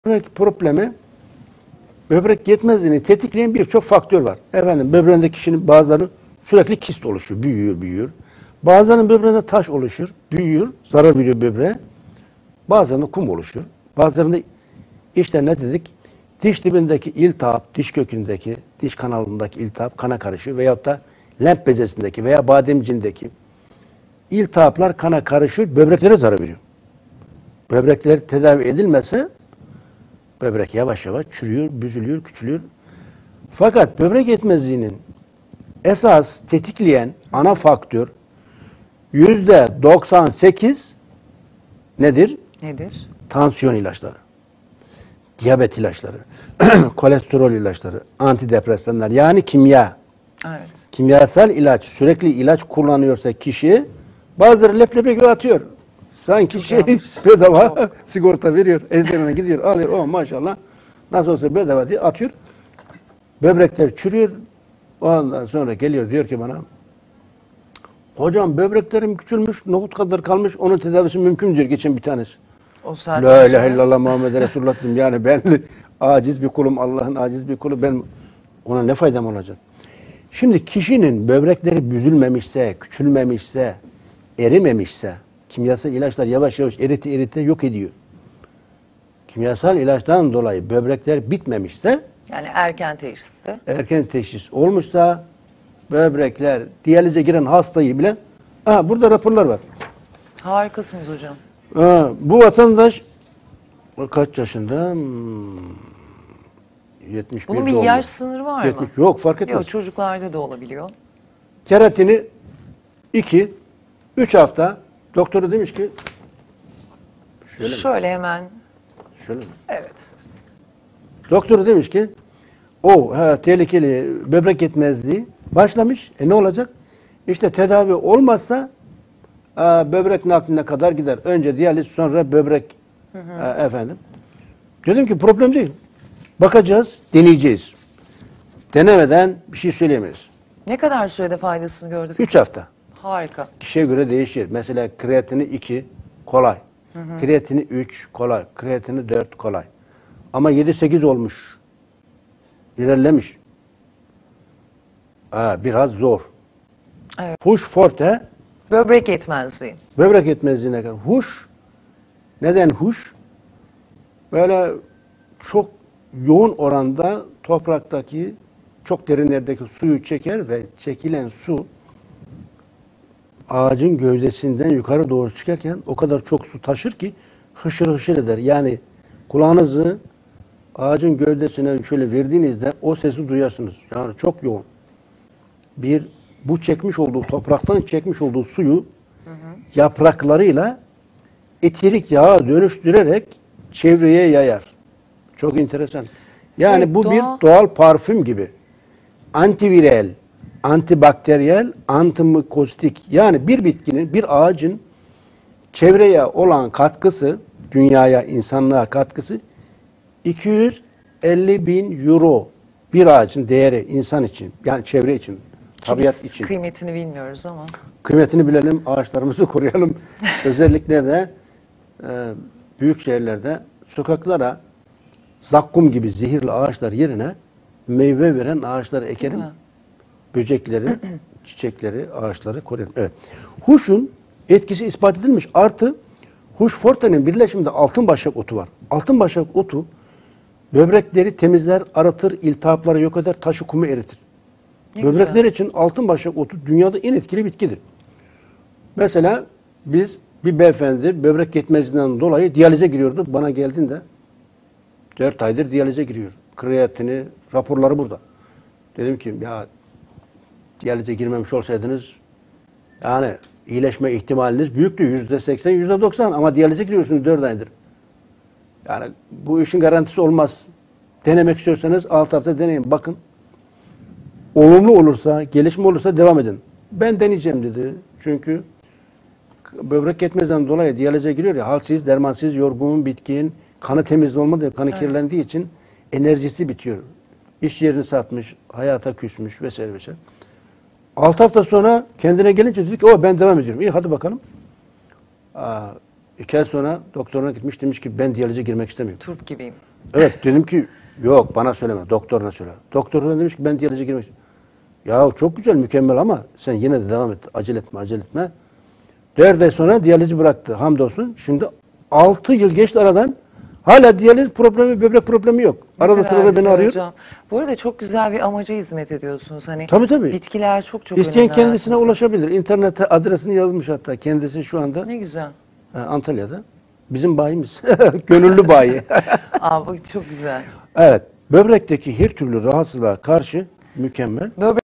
Böbrek problemi, böbrek yetmezliğini tetikleyen birçok faktör var. Efendim böbreğinde kişinin bazıları sürekli kist oluşuyor, büyüyor. Bazılarının böbreğinde taş oluşur, büyüyor, zarar veriyor böbreğe. Bazılarında kum oluşur. Bazılarında işte ne dedik? Diş dibindeki iltihap, diş kökündeki, diş kanalındaki iltihap kana karışıyor. Veyahut da lenf bezesindeki veya bademcindeki iltihaplar kana karışıyor, böbreklere zarar veriyor. Böbrekler tedavi edilmezse böbrek yavaş yavaş çürüyor, büzülüyor, küçülüyor. Fakat böbrek yetmezliğinin esas tetikleyen ana faktör %98 nedir? Nedir? Tansiyon ilaçları, diyabet ilaçları, kolesterol ilaçları, antidepresanlar yani kimya. Evet. Kimyasal ilaç, sürekli ilaç kullanıyorsa kişi bazıları leblebi gibi atıyor. Sanki bedava sigorta veriyor. Eczaneye gidiyor, alıyor. Oh maşallah. Nasıl olsa bedava diye atıyor. Böbrekler çürüyor. Ondan sonra geliyor diyor ki bana hocam böbreklerim küçülmüş, nohut kadar kalmış. Onun tedavisi mümkün diyor geçen bir tanesi. O saatten La sonra... ilahe illallah Muhammed Resulullah dedim. Yani ben aciz bir kulum, Allah'ın aciz bir kulu. Ben ona ne faydam olacak? Şimdi kişinin böbrekleri büzülmemişse, küçülmemişse, erimemişse, kimyasal ilaçlar yavaş yavaş erite yok ediyor. Kimyasal ilaçtan dolayı böbrekler bitmemişse, Yani erken teşhiste. erken teşhis olmuşsa, böbrekler, diyalize giren hastayı bile, burada raporlar var. Harikasınız hocam. Bu vatandaş kaç yaşında? 71 Bunun bir doğumlu. yaş sınırı var mı? Yok fark etmez. Yok, çocuklarda da olabiliyor. Keratini 2-3 hafta doktoru demiş ki Şöyle hemen. Şöyle mi? Evet. Doktoru demiş ki tehlikeli böbrek yetmezliği başlamış. Ne olacak? İşte tedavi olmazsa böbrek nakline kadar gider. Önce diyaliz sonra böbrek efendim. Dedim ki problem değil. Bakacağız, deneyeceğiz. Denemeden bir şey söyleyemeyiz. Ne kadar sürede faydasını gördük? 3 hafta. Harika. Kişiye göre değişir. Mesela kreatini 2 kolay. Kreatini 3 kolay. Kreatini 4 kolay. Ama 7-8 olmuş. İlerlemiş. Biraz zor. Evet. Huş forte, Böbrek yetmezliği. böbrek yetmezliğine kadar. Huş, neden huş? Böyle çok yoğun oranda topraktaki çok derinlerdeki suyu çeker ve çekilen su ağacın gövdesinden yukarı doğru çıkarken o kadar çok su taşır ki hışır hışır eder. Yani kulağınızı ağacın gövdesine şöyle verdiğinizde o sesi duyarsınız. Yani çok yoğun. Bu çekmiş olduğu, topraktan çekmiş olduğu suyu yapraklarıyla etirik yağa dönüştürerek çevreye yayar. Çok enteresan. Yani Evet, bu bir doğal parfüm gibi. Antiviral, antibakteriyel, antimikoztik. Yani bir bitkinin, bir ağacın çevreye olan katkısı, dünyaya, insanlığa katkısı 250.000 euro. Bir ağacın değeri insan için, yani çevre için, tabiat için. Kıymetini bilmiyoruz ama. Kıymetini bilelim, ağaçlarımızı koruyalım. Özellikle de büyük şehirlerde sokaklara zakkum gibi zehirli ağaçlar yerine meyve veren ağaçları ekelim. Böcekleri, çiçekleri, ağaçları koruyalım. Evet. Huşun etkisi ispat edilmiş. Artı huş forte'nin birleşiminde altın başak otu var. Altın başak otu böbrekleri temizler, aratır, iltihapları yok eder, taşı kumu eritir. Böbrekler için altın başak otu dünyada en etkili bitkidir. Mesela bir beyefendi böbrek yetmezliğinden dolayı diyalize giriyordu. Bana geldiğinde 4 aydır diyalize giriyor. Kreatini, raporları burada. Dedim ki ya diyalize girmemiş olsaydınız yani iyileşme ihtimaliniz büyüktü. %80, %90 ama diyalize giriyorsunuz 4 aydır. Yani bu işin garantisi olmaz. Denemek istiyorsanız 6 hafta deneyin. Bakın. Olumlu olursa, gelişme olursa devam edin. Ben deneyeceğim dedi. Çünkü böbrek yetmezden dolayı diyalize giriyor ya, halsiz, dermansız, yorgun, bitkin, kanı temiz olmadığı, kanı kirlendiği için enerjisi bitiyor. İş yerini satmış, hayata küsmüş vesaire vesaire. 6 hafta sonra kendine gelince dedik ki ben devam ediyorum. İyi hadi bakalım. 2 ay sonra doktoruna gitmiş, demiş ki ben diyalize girmek istemiyorum. Turp gibiyim. Evet, dedim ki yok bana söyleme, doktoruna söyle. Doktor da demiş ki ben diyalize girmek istiyorum. Ya çok güzel, mükemmel ama sen yine de devam et. Acele etme. 4 ay sonra diyalizi bıraktı. Hamdolsun. Şimdi 6 yıl geçti aradan. Hala diyaliz problemi, böbrek problemi yok. Ne Arada kadar sırada beni güzel arıyor. hocam. Bu arada çok güzel bir amaca hizmet ediyorsunuz. Hani Tabii. bitkiler çok İsteyen önemli kendisine hayatımızda. ulaşabilir. İnternete adresini yazmış hatta. Kendisi şu anda Ne güzel. Antalya'da. Bizim bayimiz. Gönüllü bayi. Aa, bu çok güzel. Evet. Böbrekteki her türlü rahatsızlığa karşı mükemmel. Böbrek